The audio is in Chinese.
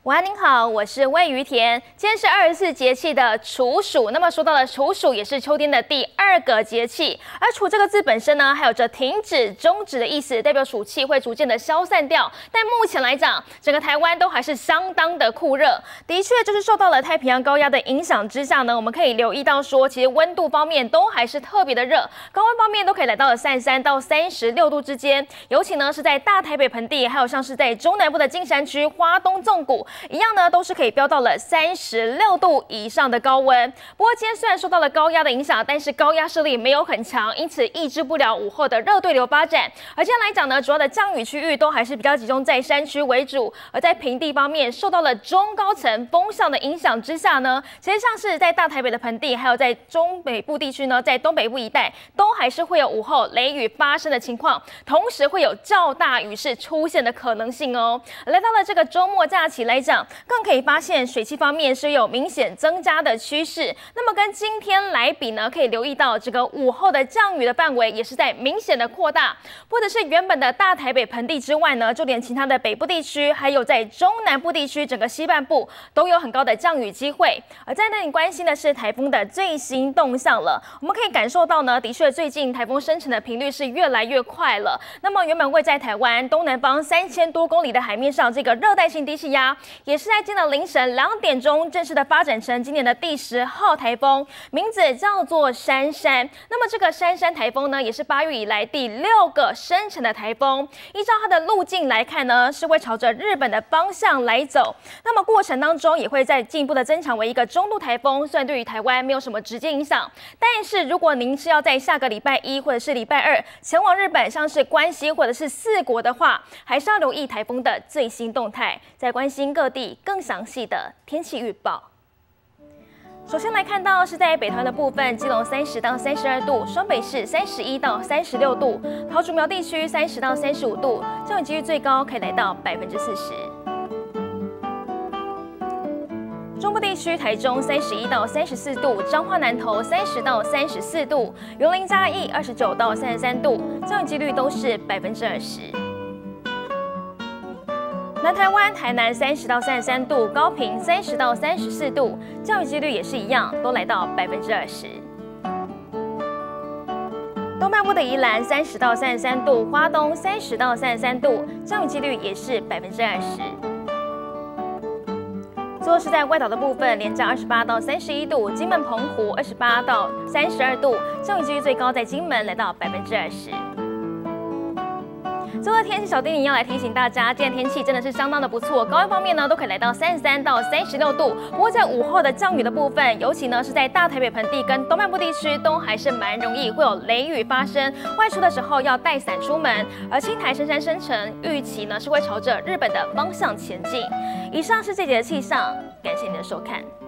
晚安，您好，我是魏于田。今天是24节气的处暑，那么说到了处暑，也是秋天的第2个节气。而处这个字本身呢，还有着停止、终止的意思，代表暑气会逐渐的消散掉。但目前来讲，整个台湾都还是相当的酷热。的确，就是受到了太平洋高压的影响之下呢，我们可以留意到说，其实温度方面都还是特别的热，高温方面都可以来到了33到36度之间。尤其呢是在大台北盆地，还有像是在中南部的金山区、花东纵谷。一样呢，都是可以飙到了36度以上的高温。不过今天虽然受到了高压的影响，但是高压势力没有很强，因此抑制不了午后的热对流发展。而今天来讲呢，主要的降雨区域都还是比较集中在山区为主。而在平地方面，受到了中高层风向的影响之下呢，其实像是在大台北的盆地，还有在中北部地区呢，在东北部一带，都还是会有午后雷雨发生的情况，同时会有较大雨势出现的可能性哦。来到了这个周末假期来讲，更可以发现水汽方面是有明显增加的趋势。那么跟今天来比呢，可以留意到这个午后的降雨的范围也是在明显的扩大，或者是原本的大台北盆地之外呢，就连其他的北部地区，还有在中南部地区整个西半部都有很高的降雨机会。而在那里关心的是台风的最新动向了，我们可以感受到呢，的确最近台风生成的频率是越来越快了。那么原本位在台湾东南方3000多公里的海面上，这个热带性低气压也是在今天的凌晨2点钟正式的发展成今年的第10号台风，名字叫做珊珊。那么这个珊珊台风呢，也是8月以来第6个生成的台风。依照它的路径来看呢，是会朝着日本的方向来走。那么过程当中也会再进一步的增强为一个中度台风，虽然对于台湾没有什么直接影响，但是如果您是要在下个礼拜1或者是礼拜2前往日本，像是关西或者是4国的话，还是要留意台风的最新动态，再关心各地更详细的天气预报。首先来看到是在北台湾的部分，基隆30到32度，双北市31到36度，桃竹苗地区30到35度，降雨几率最高可以来到40%。中部地区台中31到34度，彰化南投30到34度，云林嘉义29到33度，降雨几率都是20%。南台湾台南30到33度，高屏30到34度，降雨几率也是一样，都来到20%。东半部的宜兰30到33度，花东30到33度，降雨几率也是20%。最后是在外岛的部分，连降28到31度，金门澎湖28到32度，降雨几率最高在金门来到20%。最后天气小叮咛要来提醒大家，今天天气真的是相当的不错，高温方面呢都可以来到33到36度。不过在午后的降雨的部分，尤其呢是在大台北盆地跟东半部地区，都还是蛮容易会有雷雨发生。外出的时候要带伞出门。而青台深山生成预期呢是会朝着日本的方向前进。以上是这节的气象，感谢您的收看。